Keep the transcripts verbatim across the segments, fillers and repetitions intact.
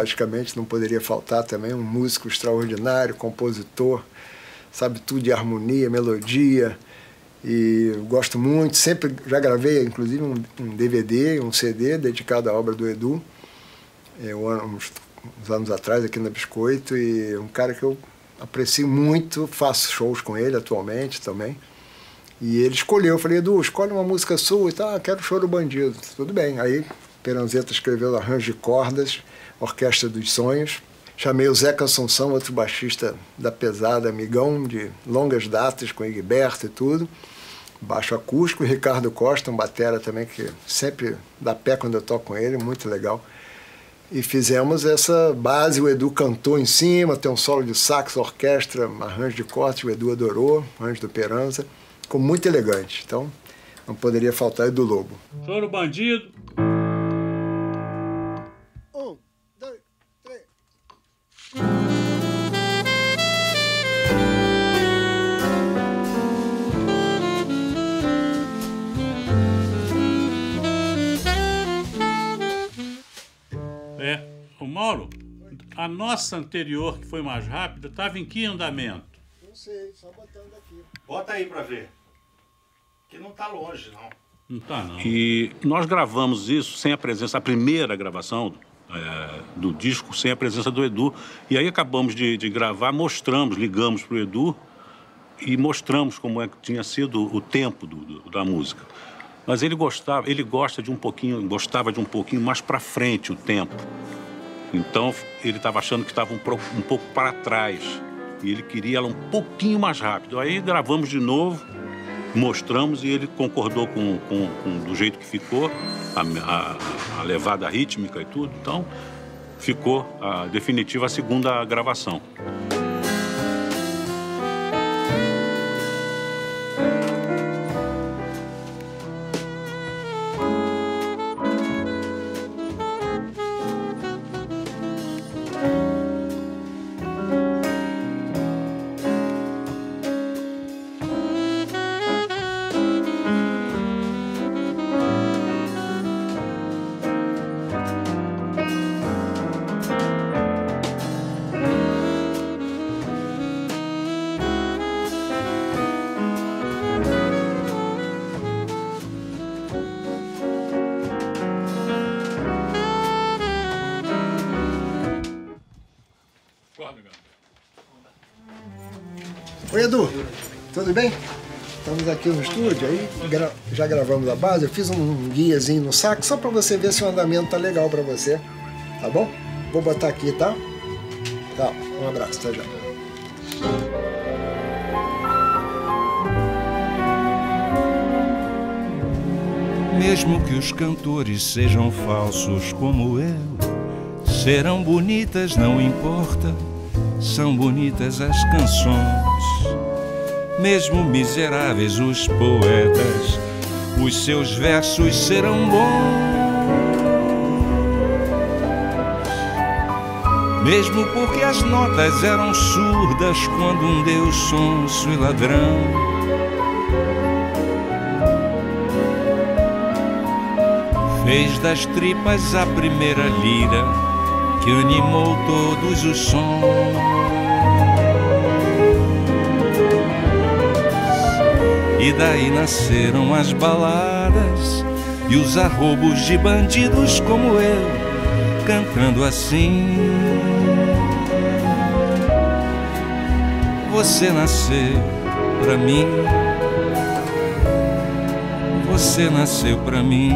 logicamente, não poderia faltar também, um músico extraordinário, compositor, sabe tudo de harmonia, melodia, e eu gosto muito, sempre já gravei, inclusive, um, um D V D, um C D dedicado à obra do Edu, eu, uns, uns anos atrás, aqui na Biscoito, e um cara que eu aprecio muito, faço shows com ele atualmente também. E ele escolheu, eu falei, Edu, escolhe uma música sua e tal, ah, quero Choro Bandido. Tudo bem. Aí Peranzeta escreveu arranjo de cordas, Orquestra dos Sonhos. Chamei o Zeca Assunção, outro baixista da pesada, amigão de longas datas, com Egberto e tudo. Baixo acústico, e Ricardo Costa, um batera também, que sempre dá pé quando eu toco com ele, muito legal. E fizemos essa base, o Edu cantou em cima, tem um solo de sax, orquestra, arranjo de corte, o Edu adorou, arranjo do Peranza. Ficou muito elegante, então não poderia faltar Edu Lobo. Choro Bandido. Um, dois, três. É, o Mauro, a nossa anterior, que foi mais rápida, estava em que andamento? Não sei, só botando aqui. Bota aí pra ver. Que não tá longe, não. Não tá, não. E nós gravamos isso sem a presença, a primeira gravação é, do disco, sem a presença do Edu. E aí acabamos de, de gravar, mostramos, ligamos pro Edu e mostramos como é que tinha sido o tempo do, do, da música. Mas ele gostava, ele gosta de um pouquinho, gostava de um pouquinho mais para frente o tempo. Então ele estava achando que estava um, um pouco para trás. E ele queria ela um pouquinho mais rápido. Aí gravamos de novo, mostramos e ele concordou com, com, com do jeito que ficou, a, a, a levada rítmica e tudo. Então ficou a definitiva a segunda gravação. Oi, Edu, tudo bem? Estamos aqui no estúdio, aí gra já gravamos a base, eu fiz um guiazinho no saco só para você ver se o andamento tá legal para você, tá bom? Vou botar aqui, tá? Tá, um abraço, até já. Mesmo que os cantores sejam falsos como eu, serão bonitas, não importa, são bonitas as canções. Mesmo miseráveis os poetas, os seus versos serão bons. Mesmo porque as notas eram surdas quando um deus sonso e ladrão fez das tripas a primeira lira que animou todos os sons. E daí nasceram as baladas e os arrobos de bandidos como eu, cantando assim. Você nasceu pra mim, você nasceu pra mim.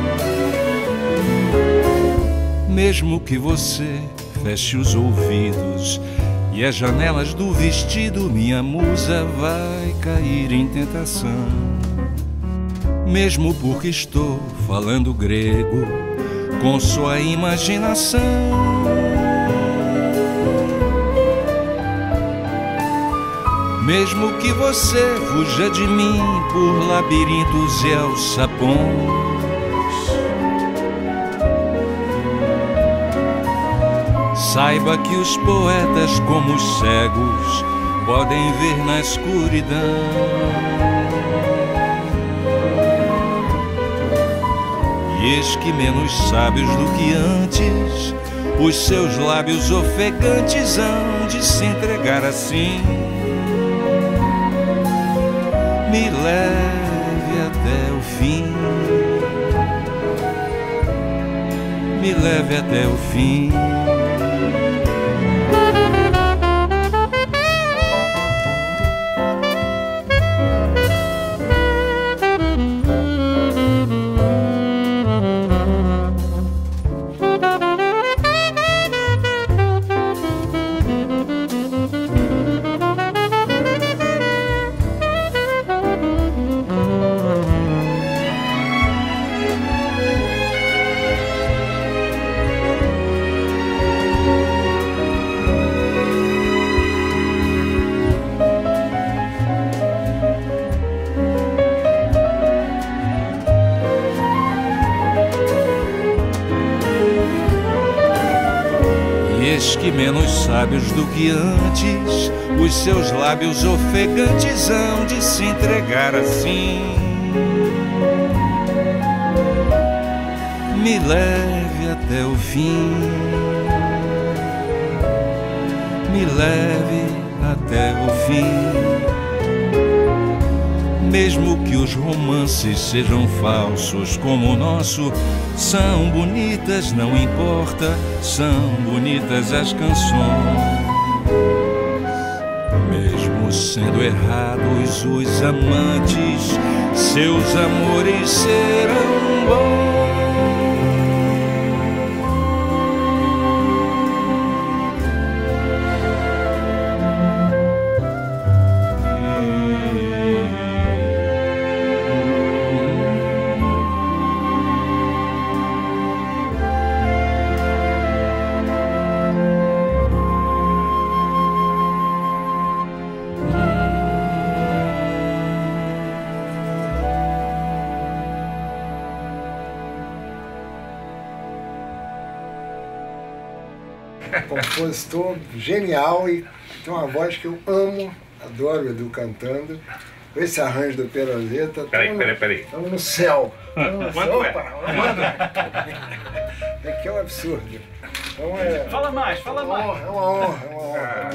Mesmo que você feche os ouvidos e as janelas do vestido, minha musa vai cair em tentação. Mesmo porque estou falando grego com sua imaginação. Mesmo que você fuja de mim por labirintos e alçapões. Saiba que os poetas, como os cegos, podem ver na escuridão. E eis que menos sábios do que antes, os seus lábios ofegantes hão de se entregar assim. Me leve até o fim, me leve até o fim. Que menos sábios do que antes, os seus lábios ofegantes hão de se entregar assim. Me leve até o fim, me leve até o fim. Mesmo que os romances sejam falsos como o nosso, são bonitas, não importa, são bonitas as canções. Mesmo sendo errados os amantes, seus amores serão bons. Compositor genial e tem uma voz que eu amo, adoro o Edu cantando. Esse arranjo do Peroleta. Peraí, peraí, peraí. Estamos no céu. Estamos no Quanto céu. é? Opa, manda. É que é um absurdo. Então é, Fala mais, fala é uma mais. honra, é uma honra, é uma honra.